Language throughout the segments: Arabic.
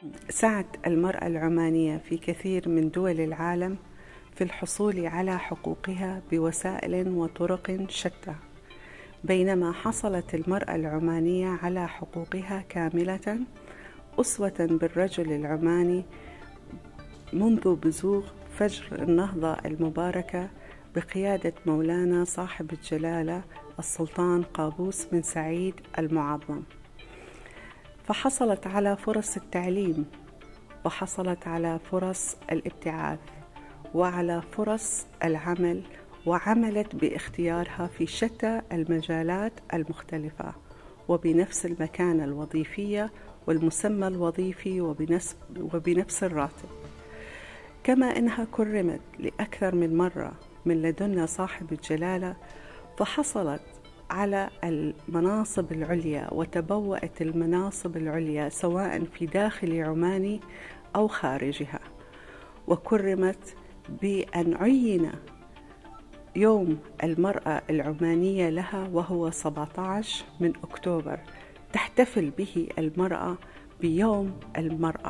سعت المرأة العمانية في كثير من دول العالم في الحصول على حقوقها بوسائل وطرق شتى، بينما حصلت المرأة العمانية على حقوقها كاملة أسوة بالرجل العماني منذ بزوغ فجر النهضة المباركة بقيادة مولانا صاحب الجلالة السلطان قابوس بن سعيد المعظم. فحصلت على فرص التعليم، وحصلت على فرص الابتعاث، وعلى فرص العمل، وعملت باختيارها في شتى المجالات المختلفة وبنفس المكانة الوظيفية والمسمى الوظيفي وبنفس الراتب. كما إنها كرمت لأكثر من مرة من لدن صاحب الجلالة، فحصلت على المناصب العليا وتبوأت المناصب العليا سواء في داخل عمان أو خارجها، وكرمت بأن عين يوم المرأة العمانية لها وهو 17 من أكتوبر، تحتفل به المرأة بيوم المرأة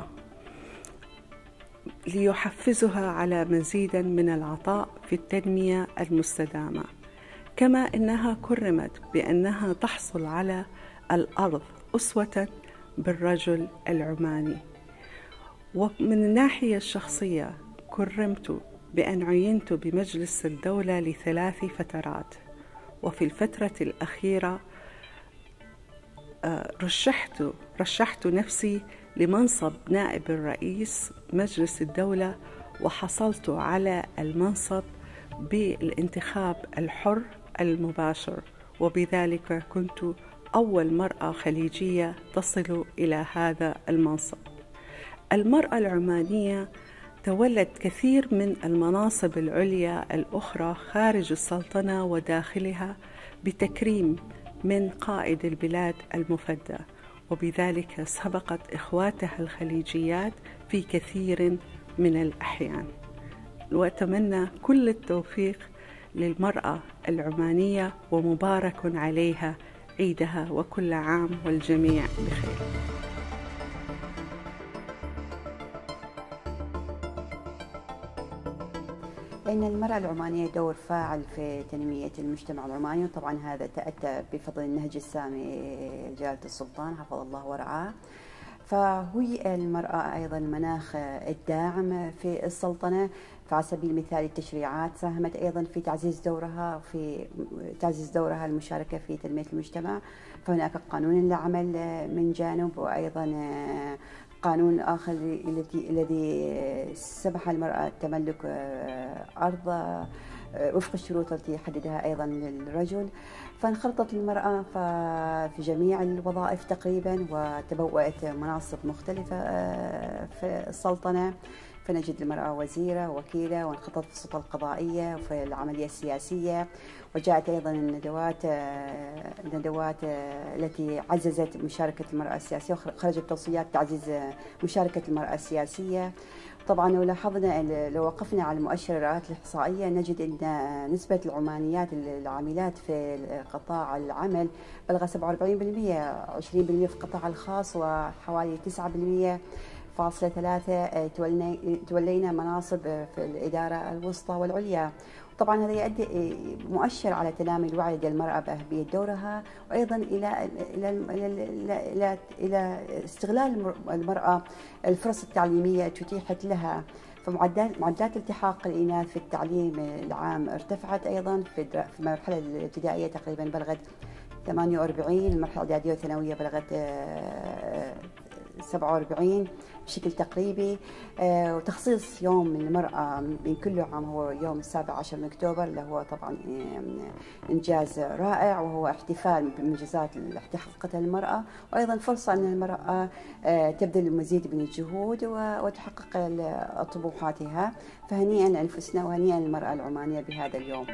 ليحفزها على مزيد من العطاء في التنمية المستدامة. كما إنها كرمت بأنها تحصل على الأرض أسوة بالرجل العماني. ومن الناحية الشخصية كرمت بأن عينت بمجلس الدولة ل3 فترات، وفي الفترة الأخيرة رشحت نفسي لمنصب نائب الرئيس مجلس الدولة، وحصلت على المنصب بالانتخاب الحر المباشر، وبذلك كنت أول مرأة خليجية تصل إلى هذا المنصب. المرأة العمانية تولت كثير من المناصب العليا الأخرى خارج السلطنة وداخلها بتكريم من قائد البلاد المفدى، وبذلك سبقت إخواتها الخليجيات في كثير من الأحيان. وأتمنى كل التوفيق للمرأة العمانية، ومبارك عليها عيدها، وكل عام والجميع بخير. لأن المرأة العمانية دور فاعل في تنمية المجتمع العماني، وطبعا هذا تأتى بفضل النهج السامي جلالة السلطان حفظ الله ورعاه. فهي المرأة أيضا المناخ الداعم في السلطنة، فعلى سبيل المثال التشريعات ساهمت أيضا في تعزيز دورها المشاركة في تنمية المجتمع. فهناك قانون العمل من جانب، وأيضا قانون آخر الذي سمح للمرأة تملك أرض وفق الشروط التي حددها أيضا للرجل. فانخرطت المرأة في جميع الوظائف تقريبا، وتبوأت مناصب مختلفة في السلطنة. فنجد المرأة وزيرة ووكيلة، وانخرطت في السلطة القضائية وفي العملية السياسية، وجاءت أيضا الندوات التي عززت مشاركة المرأة السياسية، وخرجت توصيات تعزيز مشاركة المرأة السياسية. طبعا لو وقفنا على المؤشرات الإحصائية نجد أن نسبة العمانيات العاملات في قطاع العمل بلغ 47%، 20% في القطاع الخاص، وحوالي 9.3 تولينا مناصب في الإدارة الوسطى والعليا. طبعا هذا يؤدي مؤشر على تنامي الوعي لدى المرأة بأهمية دورها، وأيضا إلى استغلال المرأة الفرص التعليمية تتيحت لها. فمعدلات التحاق الإناث في التعليم العام ارتفعت أيضا في المرحلة الابتدائية تقريبا بلغت 48، المرحلة الإعدادية والثانوية بلغت 47 بشكل تقريبي. وتخصيص يوم المرأة من كل عام هو يوم 17 من أكتوبر، اللي هو طبعا إنجاز رائع، وهو احتفال بمنجزات اللي حققتها المرأة، وأيضا فرصة أن المرأة تبذل المزيد من الجهود وتحقق طموحاتها. فهنيئا لأنفسنا وهنيئا للمرأة العمانية بهذا اليوم.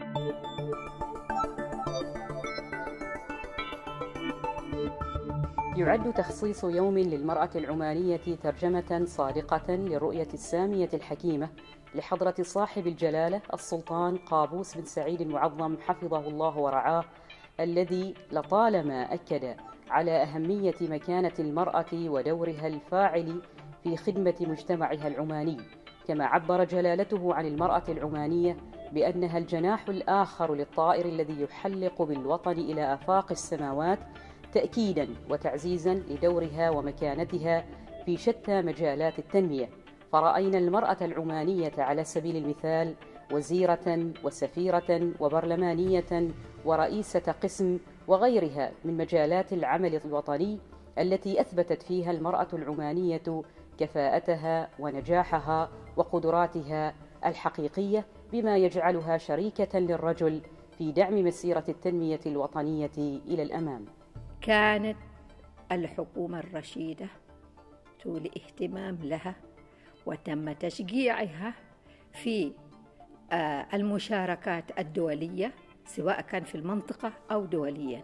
يعد تخصيص يوم للمرأة العمانية ترجمة صادقة للرؤية السامية الحكيمة لحضرة صاحب الجلالة السلطان قابوس بن سعيد المعظم حفظه الله ورعاه، الذي لطالما أكد على أهمية مكانة المرأة ودورها الفاعل في خدمة مجتمعها العماني، كما عبر جلالته عن المرأة العمانية بأنها الجناح الآخر للطائر الذي يحلق بالوطن إلى آفاق السماوات، تأكيداً وتعزيزاً لدورها ومكانتها في شتى مجالات التنمية. فرأينا المرأة العمانية على سبيل المثال وزيرة وسفيرة وبرلمانية ورئيسة قسم وغيرها من مجالات العمل الوطني التي أثبتت فيها المرأة العمانية كفاءتها ونجاحها وقدراتها الحقيقية، بما يجعلها شريكة للرجل في دعم مسيرة التنمية الوطنية إلى الأمام. كانت الحكومة الرشيدة تولي اهتمام لها، وتم تشجيعها في المشاركات الدولية سواء كان في المنطقة أو دوليا.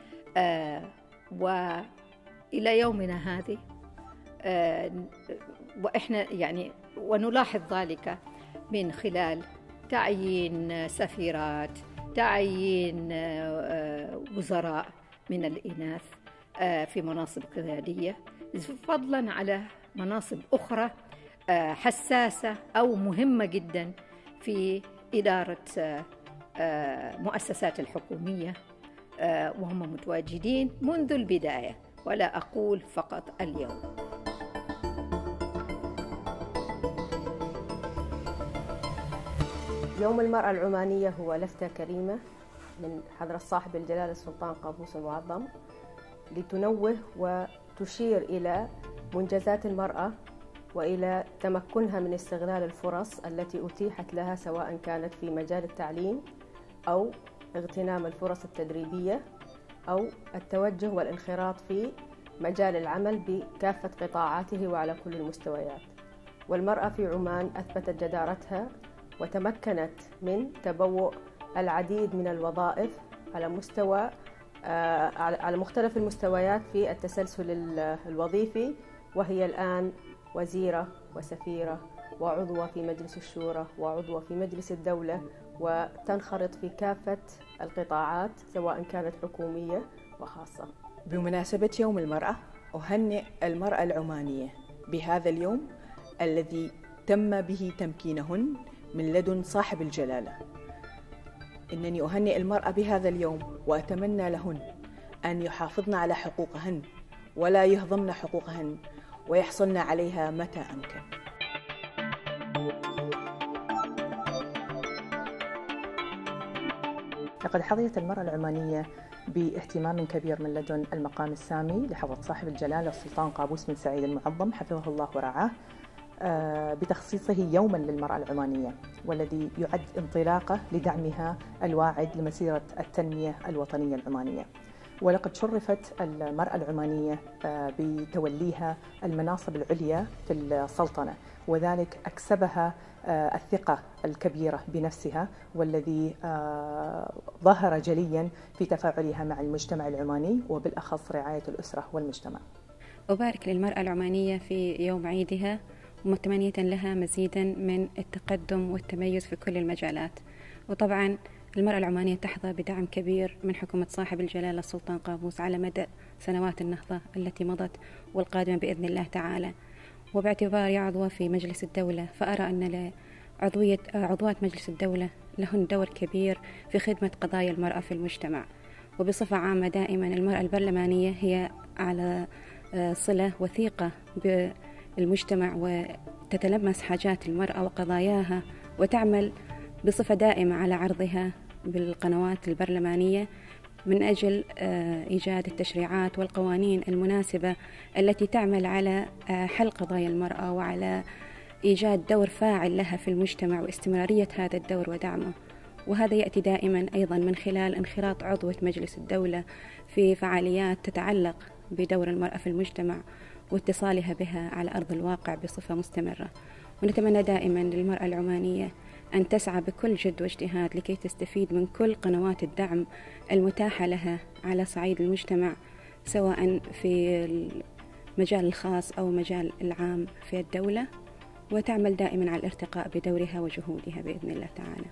وإلى يومنا هذه وإحنا يعني ونلاحظ ذلك من خلال تعيين سفيرات، تعيين وزراء من الإناث في مناصب قيادية، فضلا على مناصب أخرى حساسة أو مهمة جدا في إدارة مؤسسات الحكومية، وهم متواجدين منذ البداية ولا أقول فقط اليوم. يوم المرأة العمانية هو لفتة كريمة من حضرة صاحب الجلالة السلطان قابوس المعظم لتنوه وتشير إلى منجزات المرأة وإلى تمكنها من استغلال الفرص التي أتيحت لها، سواء كانت في مجال التعليم أو اغتنام الفرص التدريبية أو التوجه والانخراط في مجال العمل بكافة قطاعاته وعلى كل المستويات. والمرأة في عمان أثبتت جدارتها وتمكنت من تبوء العديد من الوظائف على مختلف المستويات في التسلسل الوظيفي، وهي الآن وزيرة وسفيرة وعضوة في مجلس الشورى وعضوة في مجلس الدولة، وتنخرط في كافة القطاعات سواء كانت حكومية وخاصة. بمناسبة يوم المرأة أهنئ المرأة العمانية بهذا اليوم الذي تم به تمكينهن من لدن صاحب الجلالة. إنني أهنئ المرأة بهذا اليوم وأتمنى لهن أن يحافظن على حقوقهن ولا يهضمن حقوقهن ويحصلن عليها متى أمكن. لقد حظيت المرأة العمانية باهتمام كبير من لدن المقام السامي لحضرة صاحب الجلالة السلطان قابوس بن سعيد المعظم حفظه الله ورعاه بتخصيصه يوما للمرأة العمانية، والذي يعد انطلاقة لدعمها الواعد لمسيرة التنمية الوطنية العمانية. ولقد شرفت المرأة العمانية بتوليها المناصب العليا في السلطنة، وذلك أكسبها الثقة الكبيرة بنفسها، والذي ظهر جليا في تفاعلها مع المجتمع العماني وبالأخص رعاية الأسرة والمجتمع. أبارك للمرأة العمانية في يوم عيدها، ومتمنية لها مزيدا من التقدم والتميز في كل المجالات. وطبعا المرأة العمانية تحظى بدعم كبير من حكومة صاحب الجلالة السلطان قابوس على مدى سنوات النهضة التي مضت والقادمة بإذن الله تعالى. وباعتباري عضوة في مجلس الدولة، فأرى أن عضوات مجلس الدولة لهن دور كبير في خدمة قضايا المرأة في المجتمع. وبصفة عامة دائما المرأة البرلمانية هي على صلة وثيقة بالمجتمع وتتلمس حاجات المرأة وقضاياها، وتعمل بصفة دائمة على عرضها بالقنوات البرلمانية من أجل إيجاد التشريعات والقوانين المناسبة التي تعمل على حل قضايا المرأة وعلى إيجاد دور فاعل لها في المجتمع واستمرارية هذا الدور ودعمه. وهذا يأتي دائما أيضا من خلال انخراط عضوة مجلس الدولة في فعاليات تتعلق بدور المرأة في المجتمع واتصالها بها على أرض الواقع بصفة مستمرة. ونتمنى دائما للمرأة العمانية أن تسعى بكل جد واجتهاد لكي تستفيد من كل قنوات الدعم المتاحة لها على صعيد المجتمع، سواء في المجال الخاص أو مجال العام في الدولة، وتعمل دائما على الارتقاء بدورها وجهودها بإذن الله تعالى.